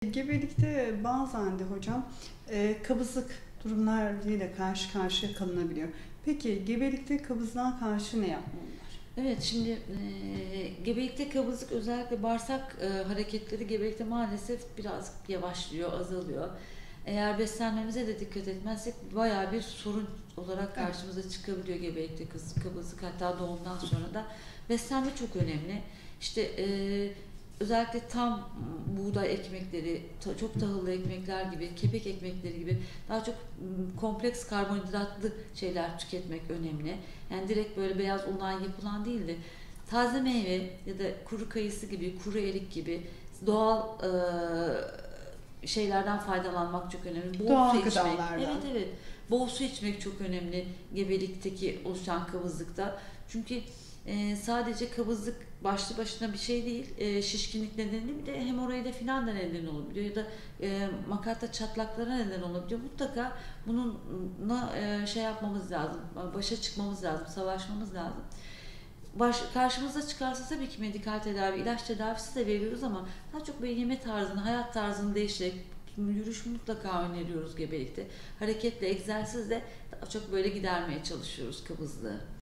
Gebelikte bazen de hocam kabızlık durumlarıyla karşı karşıya kalınabiliyor. Peki gebelikte kabızlığa karşı ne yapmalılar? Evet, şimdi gebelikte kabızlık özellikle bağırsak hareketleri gebelikte maalesef biraz yavaşlıyor, azalıyor. Eğer beslenmemize de dikkat etmezsek bayağı bir sorun olarak Evet. karşımıza çıkabiliyor gebelikte kabızlık, hatta doğumdan sonra da. Beslenme çok önemli. İşte özellikle tam buğday ekmekleri, çok tahıllı ekmekler gibi, kepek ekmekleri gibi daha çok kompleks karbonhidratlı şeyler tüketmek önemli. Yani direkt böyle beyaz undan yapılan değil de taze meyve ya da kuru kayısı gibi, kuru erik gibi doğal şeylerden faydalanmak çok önemli. Bol su Doğal içmek. gıdalardan. Evet, evet. Bol su içmek çok önemli gebelikteki oluşan kabızlıkta. Çünkü sadece kabızlık başlı başına bir şey değil. Şişkinlik nedeniyle bir de hemoroide filan da neden olabiliyor ya da makatta çatlaklara neden olabiliyor. Mutlaka bununla şey yapmamız lazım. Başa çıkmamız lazım, savaşmamız lazım. Karşımıza çıkarsa tabii ki medikal tedavi, ilaç tedavisi de veriyoruz ama daha çok böyle yeme tarzını, hayat tarzını değiştirerek yürüyüş mutlaka öneriyoruz gebelikte. Hareketle, egzersizle daha çok böyle gidermeye çalışıyoruz kabızlığı.